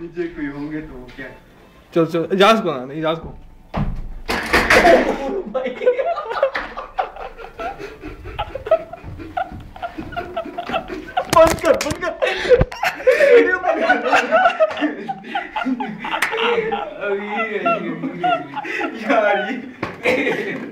नीचे कोई होंगे तो वो क्या? चल चल इजाज को ना इजाज को बंद कर वीडियो बंद कर यार ये